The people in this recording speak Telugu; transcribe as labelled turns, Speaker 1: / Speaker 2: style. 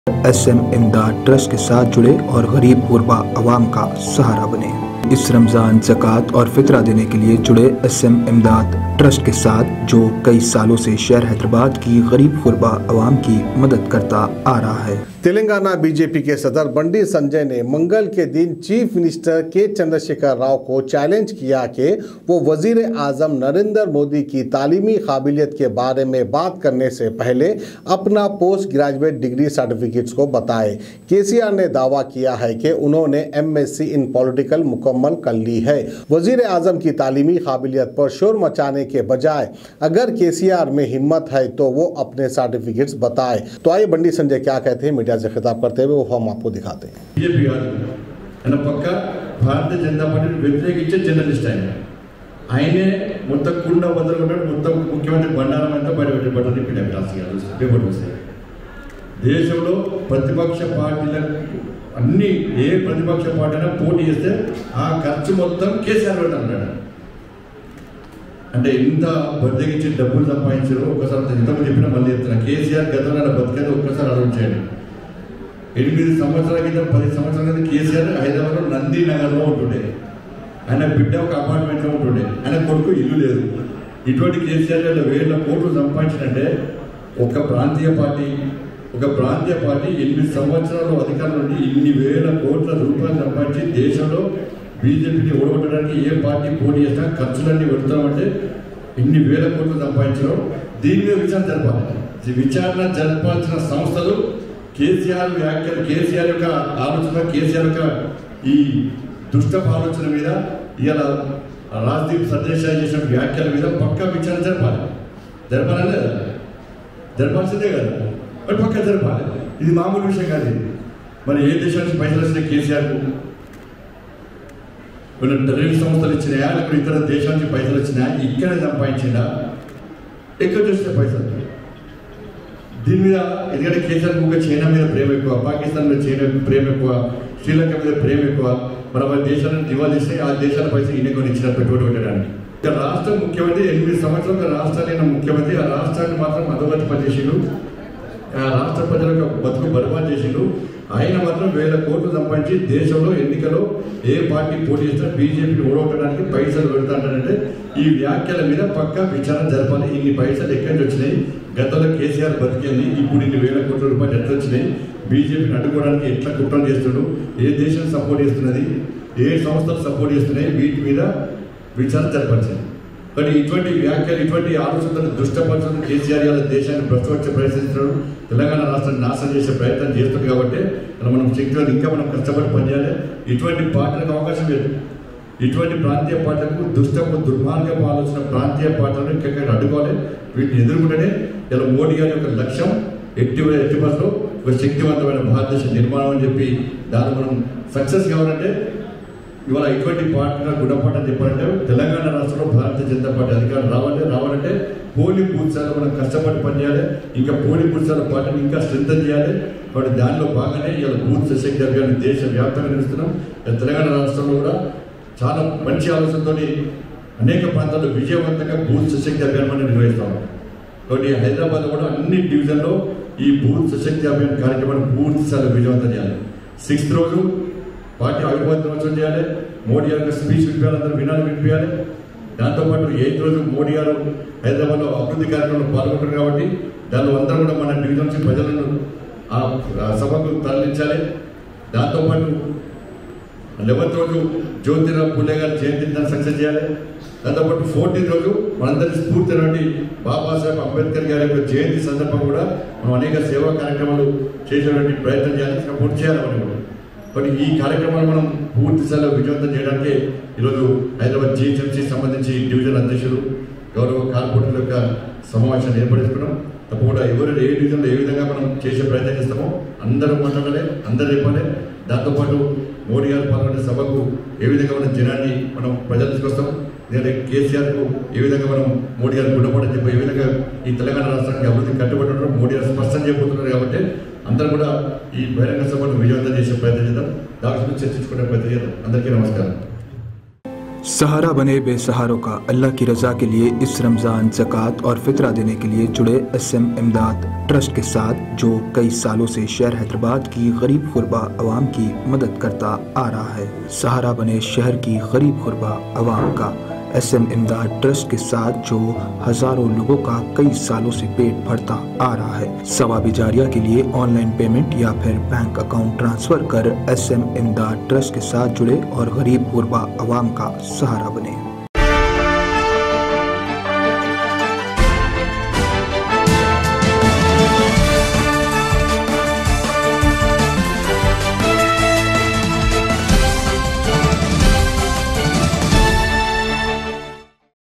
Speaker 1: SM इमदाद ट्रस्ट के साथ जुड़े और गरीब गुरबा अवाम का सहारा बने। इस रमज़ान ज़कात और फितरा देने के लिए जुड़े SM इमदाद ट्रस्ट के साथ जो कई सालों से शहर हैदराबाद की गरीब गुरबा अवाम की मदद करता आ रहा है।
Speaker 2: तेलंगाना बीजेपी के सदर बंडी संजय ने मंगल के दिन चीफ मिनिस्टर के चंद्रशेखर राव को चैलेंज किया कि वो वजीर आजम नरेंद्र मोदी की तालीमी काबिलियत के बारे में बात करने से पहले अपना पोस्ट ग्रेजुएट डिग्री सर्टिफिकेट्स को बताए। केसीआर ने दावा किया है कि उन्होंने MSc इन पॉलिटिकल मुकम्मल कर ली है। वजीर आजम की तालीमी काबिलियत पर शोर मचाने के बजाय अगर केसीआर में हिम्मत है तो वो अपने सर्टिफिकेट्स बताए। तो आइए बंडी संजय क्या कहते हैं मीडिया से खिताब करते हुए, वो हम आपको दिखाते हैं।
Speaker 3: बीजेपी पक्का भारतीय जनता पार्टी व्यतिरेकिंచే జర్నలిస్ట్ ఆయనే మొత్తం కుండ వదలగొట్టాడు। మొత్తం ముఖ్యమంత్రి బండారం అంతా బయటపెట్టి బట్టలు తిప్పిన పేపర్ వస్తాయి। దేశంలో ప్రతిపక్ష పార్టీలకు అన్ని ఏ ప్రతిపక్ష పార్టీ అయినా పోటీ చేస్తే ఆ ఖర్చు మొత్తం కేసీఆర్ పెడతాడు। అంటే ఇంత బద్దగించి డబ్బులు సంపాదించారు। ఒకసారి ఇంతకు చెప్పిన మళ్ళీ చెప్తున్నా, కేసీఆర్ గతంలో బతికేది ఒక్కసారి ఆలోచించండి। 8 సంవత్సరాల క్రితం 10 సంవత్సరాల క్రితం కేసీఆర్ హైదరాబాద్లో నంది నగర్లో ఉంటుండే। ఆయన బిడ్డ ఒక అపార్ట్మెంట్లో ఉంటుండే, ఆయన కొడుకు ఇల్లు లేదు। ఇటువంటి కేసీఆర్ వేల కోట్లు సంపాదించినంటే ఒక ప్రాంతీయ పార్టీ 8 సంవత్సరాలు అధికారం నుండి ఇన్ని వేల కోట్ల రూపాయలు సంపాదించి దేశంలో బీజేపీని ఓడగొట్టడానికి ఏ పార్టీ పోటీ చేసినా ఖర్చులన్నీ పెడతామంటే ఇన్ని వేల కోట్లు సంపాదించడం। దీని మీద విచారణ జరపాలి। విచారణ జరపాల్సిన సంస్థలు కేసీఆర్ వ్యాఖ్యలు, కేసీఆర్ యొక్క ఆలోచన, కేసీఆర్ యొక్క ఈ దుష్ట ఆలోచన మీద, ఇలా రాజ్దీప్ సర్దేశాయ్ చేసిన వ్యాఖ్యల మీద పక్కా విచారణ జరపాలి లేదా? జరపాల్సిందే కదా, మరి పక్కా జరపాలి। ఇది మామూలు విషయం కాదు। మరి ఏ దేశానికి పైసలు వచ్చినాయి కేసీఆర్కు? టెర్రరిస్ట్ సంస్థలు ఇచ్చినాయా, లేకపోతే ఇతర దేశాల నుంచి పైసలు వచ్చినాయా? ఇక్కడే సంపాదించిందా? ఎక్కడ చూస్తే పైసలు? దీని మీద ఎందుకంటే కేసీఆర్ ఒక చైనా మీద ప్రేమ ఎక్కువ, పాకిస్తాన్ మీద చైనా ప్రేమ ఎక్కువ, శ్రీలంక మీద ప్రేమ ఎక్కువ। మరి మన దేశాలను దివాళీ చేస్తే ఆ దేశాల పైసలు ఈయన కొని ఇచ్చిన పెట్టుబడి పెట్టడానికి ఇక రాష్ట్ర ముఖ్యమంత్రి 8 సంవత్సరాలుగా రాష్ట్రాలైన ముఖ్యమంత్రి ఆ రాష్ట్రాన్ని మాత్రం అధోగతి పనిచేసిండు, ఆ రాష్ట్ర ప్రజల యొక్క బతుకు బర్బాద్ చేసిండు। ఆయన మాత్రం వేల కోట్లు సంపాదించి దేశంలో ఎన్నికలో ఏ పార్టీ పోటీ చేసినా బీజేపీని ఓడగొట్టడానికి పైసలు పెడతాంటారంటే ఈ వ్యాఖ్యల మీద పక్కా విచారణ జరపాలి। ఇన్ని పైసలు ఎక్కడి నుంచి వచ్చినాయి? గతంలో కేసీఆర్ బతికింది, ఇప్పుడు ఇన్ని వేల కోట్ల రూపాయలు ఎట్లా వచ్చినాయి? బీజేపీని అడ్డుకోవడానికి ఎట్లా కుట్రలు చేస్తున్నాడు? ఏ దేశం సపోర్ట్ చేస్తున్నది? ఏ సంస్థలు సపోర్ట్ చేస్తున్నాయి? వీటి మీద విచారణ జరపాల్సింది। కానీ ఇటువంటి వ్యాఖ్యలు, ఇటువంటి ఆలోచనలు దుష్టపరచడం కేసీఆర్ ఇలా దేశాన్ని భ్రష్టపరిచే ప్రయత్నిస్తున్నాడు, తెలంగాణ రాష్ట్రాన్ని నాశనం చేసే ప్రయత్నం చేస్తుంది। కాబట్టి మనం శక్తిలో ఇంకా మనం కష్టపడి పనిచేయాలి। ఇటువంటి పార్టీలకు అవకాశం లేదు। ఇటువంటి ప్రాంతీయ పార్టీలకు దుర్మార్గపు ఆలోచన ప్రాంతీయ పార్టీలను ఇంకా అడ్డుకోవాలి। వీటిని ఎదుర్కొంటేనే ఇలా మోడీ గారి యొక్క లక్ష్యం ఎట్టి బస్సులో ఒక శక్తివంతమైన భారతదేశ నిర్మాణం అని చెప్పి దాన్ని మనం సక్సెస్ కావాలంటే ఇవాళ ఇటువంటి పార్టీలకు గుణపాఠం చెప్పాలంటే తెలంగాణ రాష్ట్రంలో భారతీయ జనతా పార్టీ అధికారం రావాలంటే పోలింగ్ బూత్సాలు మనం కష్టపడి పనిచేయాలి। ఇంకా పోలింగ్ బూత్సాల పార్టీని ఇంకా స్ట్రెంథన్ చేయాలి। కాబట్టి దానిలో భాగంగానే ఇలా బూత్ సశక్తి అభియాన్ని దేశ వ్యాప్తంగా నిర్వహిస్తున్నాం। తెలంగాణ రాష్ట్రంలో కూడా చాలా మంచి ఆలోచనతో అనేక ప్రాంతాల్లో విజయవంతంగా బూత్ సశక్తి అభియాన్ నిర్వహిస్తాం। కాబట్టి హైదరాబాద్ కూడా అన్ని డివిజన్లో ఈ బూత్ సశక్తి అభియాన్ కార్యక్రమాన్ని పూర్తి స్థాయిలో విజయవంతం చేయాలి। 6th రోజు పార్టీ ఆవిర్భావ దినోత్సవం చేయాలి। మోడీ గారి స్పీచ్ వినిపించాలి। దాంతోపాటు 8th రోజు మోడీ గారు హైదరాబాద్లో అభివృద్ధి కార్యక్రమంలో పాల్గొంటారు కాబట్టి దానిలో అందరూ కూడా మన డివిజన్ నుంచి ప్రజలను ఆ సభకు తరలించాలి। దాంతోపాటు 11th రోజు జ్యోతిరావు పూలే గారి జయంతిని సక్సెస్ చేయాలి। దాంతోపాటు 14th రోజు మనందరి స్ఫూర్తి బాబాసాహెబ్ అంబేద్కర్ గారి యొక్క జయంతి సందర్భంగా కూడా మనం అనేక సేవా కార్యక్రమాలు చేసేటువంటి ప్రయత్నం చేయాలి, పూర్తి చేయాలని కూడా। కాబట్టి ఈ కార్యక్రమాలు మనం పూర్తి స్థాయిలో విజయవంతం చేయడానికి ఈరోజు హైదరాబాద్ GHMC సంబంధించి డివిజన్ అధ్యక్షులు గౌరవ కార్పొరేటర్ల యొక్క సమావేశాన్ని ఏర్పడుతున్నాం। తప్పకుండా ఎవరు ఏ డివిజన్లో ఏ విధంగా మనం చేసే ప్రయత్నం చేస్తామో అందరూ మాట్లాడాలి, అందరూ చెప్పాలి। దాంతోపాటు మోడీ గారు పాల్గొనే సభకు ఏ విధంగా మనం జనాన్ని మనం ప్రజలు తీసుకొస్తాం, ఎందుకంటే కేసీఆర్కు ఏ విధంగా మనం మోడీ గారు గుణపడని చెప్పి ఏ విధంగా ఈ తెలంగాణ రాష్ట్రానికి అభివృద్ధి కట్టుబడి ఉండడం మోడీ గారు స్పష్టం చేయబోతున్నారు। కాబట్టి అందరూ కూడా ఈ బహిరంగ సభను విజయవంతం చేసే ప్రయత్నం చేద్దాం, దాని గురించి చర్చించుకునే ప్రయత్నం చేద్దాం। అందరికీ నమస్కారం।
Speaker 1: सहारा बने बेसहारों का। अल्लाह की रजा के लिए इस रमजान ज़कात और फितरा देने के लिए जुड़े SM इमदाद ट्रस्ट के साथ, जो कई सालों से शहर हैदराबाद की गरीब गुरबा अवाम की मदद करता आ रहा है। सहारा बने शहर की गरीब गुरबा अवाम का SM इमदाद ट्रस्ट के साथ, जो हजारों लोगों का कई सालों से पेट भरता आ रहा है। सवाब जारिया के लिए ऑनलाइन पेमेंट या फिर बैंक अकाउंट ट्रांसफर कर SM इमदाद ट्रस्ट के साथ जुड़े और गरीब गुरबा अवाम का सहारा बने।